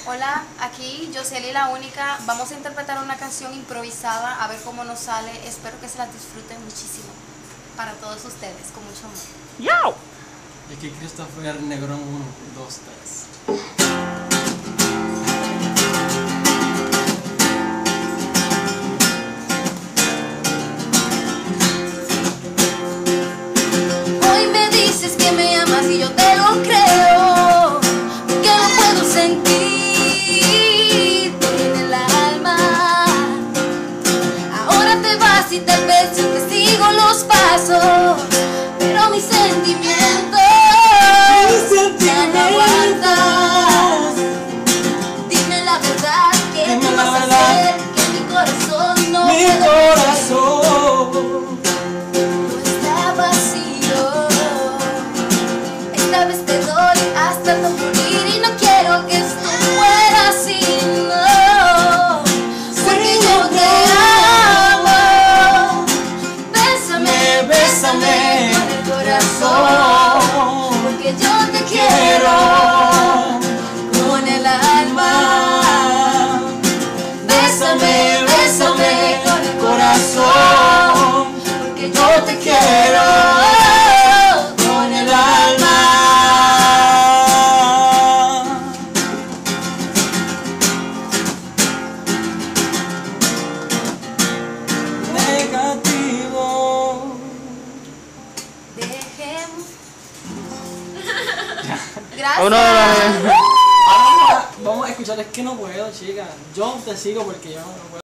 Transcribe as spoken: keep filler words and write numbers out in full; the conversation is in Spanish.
Hola, aquí Yoseli la única. Vamos a interpretar una canción improvisada, a ver cómo nos sale. Espero que se la disfruten muchísimo. Para todos ustedes, con mucho amor. ¡Yau! Y aquí Christopher Negrón uno, dos, tres. Hoy me dices que me amas y yo te lo creo, que lo puedo sentir en el alma. Ahora te vas y tal vez yo te sigo los pasos, pero mi sentimiento ya no aguantas. Dime la verdad, ¿qué Dime tú la vas a verdad. hacer? Que mi corazón no Mi puede corazón no está vacío. Esta vez te doy hasta no morir y no quiero que esto muera así, no. Porque yo te amo. Bésame, bésame con el corazón, porque yo te quiero con el alma. Bésame, bésame con el corazón, porque yo te quiero con el alma. negativo. Dejemos. Gracias. Uno de los- Ahora vamos a escuchar, es que no puedo, chica. Yo te sigo porque yo no puedo.